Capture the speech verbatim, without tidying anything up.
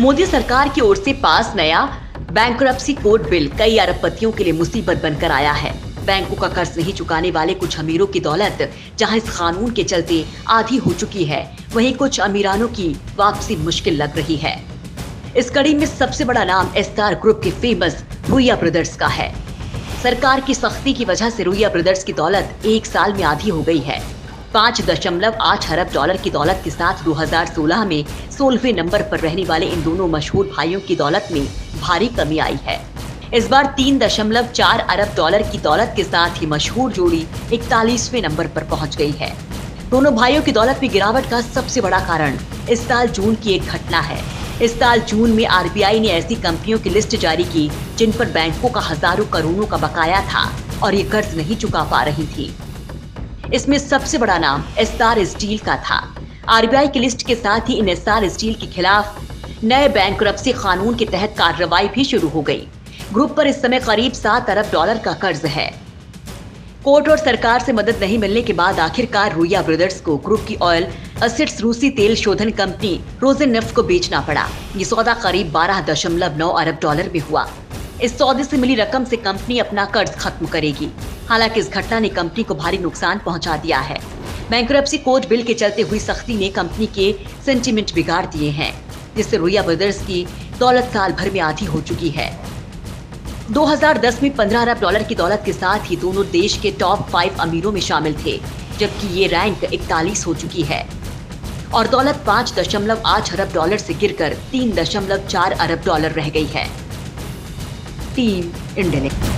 मोदी सरकार की ओर से पास नया बैंकरप्सी कोड बिल कई अरबपतियों के लिए मुसीबत बनकर आया है। बैंकों का कर्ज नहीं चुकाने वाले कुछ अमीरों की दौलत जहां इस कानून के चलते आधी हो चुकी है, वहीं कुछ अमीरानों की वापसी मुश्किल लग रही है। इस कड़ी में सबसे बड़ा नाम एस्सार ग्रुप के फेमस रुइया ब्रदर्स का है। सरकार की सख्ती की वजह से रुइया ब्रदर्स की दौलत एक साल में आधी हो गई है। पाँच दशमलव आठ अरब डॉलर की दौलत के साथ दो हज़ार सोलह में सोलहवें नंबर पर रहने वाले इन दोनों मशहूर भाइयों की दौलत में भारी कमी आई है। इस बार तीन दशमलव चार अरब डॉलर की दौलत के साथ ही मशहूर जोड़ी इकतालीसवें नंबर पर पहुंच गई है। दोनों भाइयों की दौलत में गिरावट का सबसे बड़ा कारण इस साल जून की एक घटना है। इस साल जून में आर बी आई ने ऐसी कंपनियों की लिस्ट जारी की जिन पर बैंकों का हजारों करोड़ों का बकाया था और ये कर्ज नहीं चुका पा रही थी। इसमें सबसे बड़ा नाम एस्सार स्टील का था। आर बी आई की लिस्ट के साथ ही इन एस्सार स्टील के खिलाफ नए बैंकरप्सी कानून के तहत कार्रवाई भी शुरू हो गई। ग्रुप पर इस समय करीब सात अरब डॉलर का कर्ज है। कोर्ट और सरकार से मदद नहीं मिलने के बाद आखिरकार रुइया ब्रदर्स को ग्रुप की ऑयल एसिड्स रूसी तेल शोधन कंपनी रोजेनेफ्ट को बेचना पड़ा। ये सौदा करीब बारह दशमलव नौ अरब डॉलर में हुआ। इस सौदे से मिली रकम से कंपनी अपना कर्ज खत्म करेगी। हालांकि इस घटना ने कंपनी को भारी नुकसान पहुंचा दिया है। बैंकरप्सी कोड बिल के चलते हुई सख्ती ने कंपनी के सेंटीमेंट बिगाड़ दिए हैं, जिससे रुइया ब्रदर्स की दौलत साल भर में आधी हो चुकी है। दो हज़ार दस में पंद्रह अरब डॉलर की दौलत के साथ ही दोनों देश के टॉप फाइव अमीरों में शामिल थे, जबकि ये रैंक इकतालीस हो चुकी है और दौलत पाँच दशमलव आठ अरब डॉलर से गिरकर तीन दशमलव चार अरब डॉलर रह गई है। टीम इंडिलिंक्स।